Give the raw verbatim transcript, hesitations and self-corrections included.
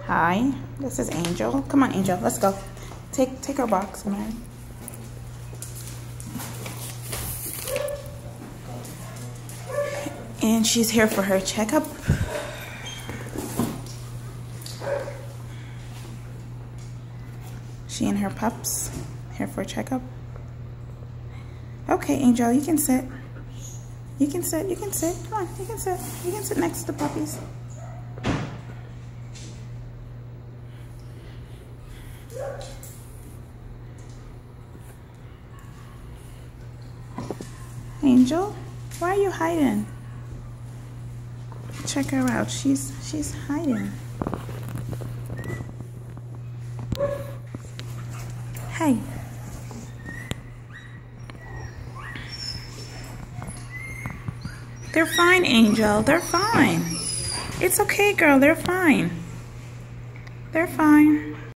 Hi, this is Angel. Come on, Angel, let's go. Take take our box, man. And she's here for her checkup. She and her pups here for a checkup. Okay, Angel, you can sit. You can sit, you can sit. Come on, you can sit. You can sit next to the puppies. Angel, why are you hiding? Check her out. She's she's hiding. Hey. They're fine, Angel. They're fine. It's okay, girl. They're fine. They're fine.